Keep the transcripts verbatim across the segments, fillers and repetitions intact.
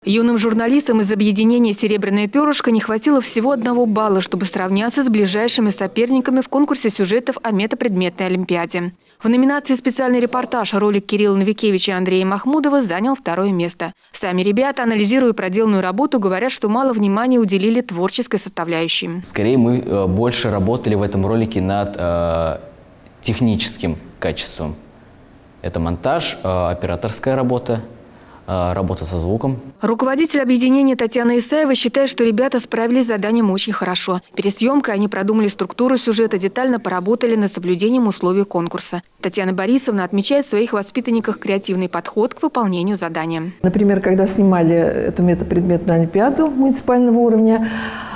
Юным журналистам из объединения «Серебряное перышко» не хватило всего одного балла, чтобы сравняться с ближайшими соперниками в конкурсе сюжетов о метапредметной олимпиаде. В номинации «Специальный репортаж» ролик Кирилла Новикевича и Андрея Махмудова занял второе место. Сами ребята, анализируя проделанную работу, говорят, что мало внимания уделили творческой составляющей. Скорее, мы больше работали в этом ролике над э, техническим качеством. Это монтаж, э, операторская работа, работа со звуком. Руководитель объединения Татьяна Исаева считает, что ребята справились с заданием очень хорошо. Перед съемкой они продумали структуру сюжета, детально поработали над соблюдением условий конкурса. Татьяна Борисовна отмечает в своих воспитанниках креативный подход к выполнению задания. Например, когда снимали эту метапредметную олимпиаду муниципального уровня,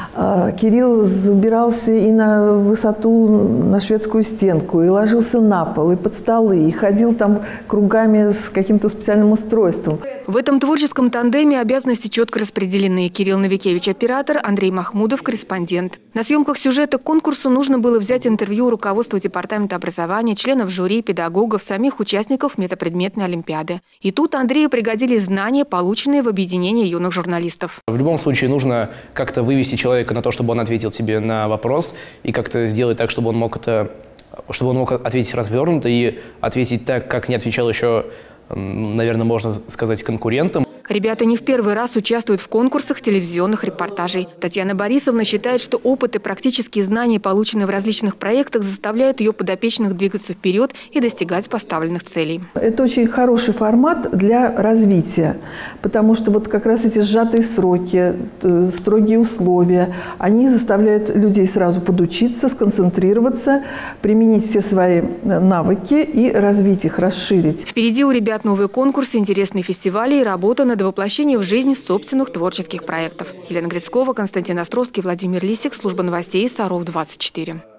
Кирилл забирался и на высоту, на шведскую стенку, и ложился на пол, и под столы, и ходил там кругами с каким-то специальным устройством. В этом творческом тандеме обязанности четко распределены. Кирилл Новикевич – оператор, Андрей Махмудов – корреспондент. На съемках сюжета к конкурсу нужно было взять интервью у руководства департамента образования, членов жюри, педагогов, самих участников метапредметной олимпиады. И тут Андрею пригодились знания, полученные в объединении юных журналистов. В любом случае нужно как-то вывести человека на то, чтобы он ответил тебе на вопрос, и как-то сделать так, чтобы он мог это, чтобы он мог ответить развернуто и ответить так, как не отвечал еще, наверное, можно сказать, конкурентам. Ребята не в первый раз участвуют в конкурсах телевизионных репортажей. Татьяна Борисовна считает, что опыт и практические знания, полученные в различных проектах, заставляют ее подопечных двигаться вперед и достигать поставленных целей. Это очень хороший формат для развития, потому что вот как раз эти сжатые сроки, строгие условия, они заставляют людей сразу подучиться, сконцентрироваться, применить все свои навыки и развить их, расширить. Впереди у ребят новые конкурсы, интересные фестивали и работа над воплощением в жизнь собственных творческих проектов. Елена Грицкова, Константин Островский, Владимир Лисик, служба новостей Саров двадцать четыре.